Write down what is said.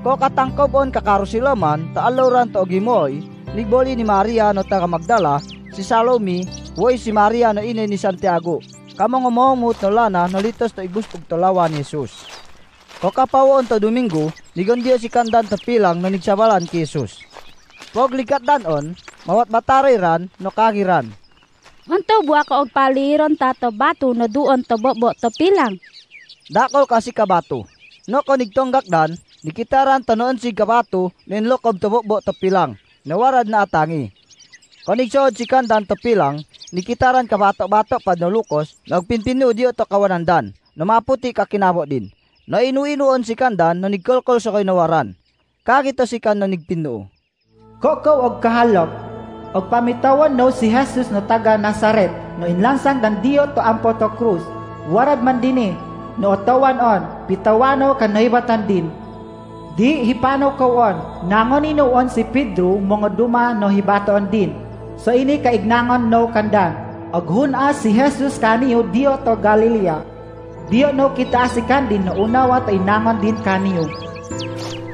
Ko katangkobon kakarusilaman ta aloran to gimoy, nigboli ni Maria no taga Magdala, si Salome, woy si Maria no ine ni Santiago. Kamong umomut no lana no litos to ibustog to lawa ni Jesus. Ko kapawon to Domingo, nigondio si kandan to pilang no nigsabalan ki Jesus. Pog likat danon, mawat batariran no kagiran. Unto buwa ka og paliron tato bato no duon to bobo to pilang. Dakol kasi kabato. No ko nigtonggak dan, nikitaran to noon si kabato ninlokob to bobo to pilang. Nawarad na atangi. Ko nigsood si kandan to pilang, nikitaran kabato-bato pad no lukos, nagpinpinu diyo to kawanandan. No maputi ka kinabo din. No inu-inuon si kandan no nigkolkol sa koy nawaran. Kagito si kan no nigpinu. Kokaw og kahalok, og pamitawan no si Jesus no taga Nazaret, no inlansang dan diyo to ampo to krus. Warad man dini, no otawan on, pitawano kan nohibatan din. Di hipano kawon, nangon inuon si Pedro mga duma no hibatoon din. So ini kaignangon no kandan, og huna si Jesus kaniyo diyo to Galilea. Diyo no kita asikan din no unawa to inangon din kaniyo.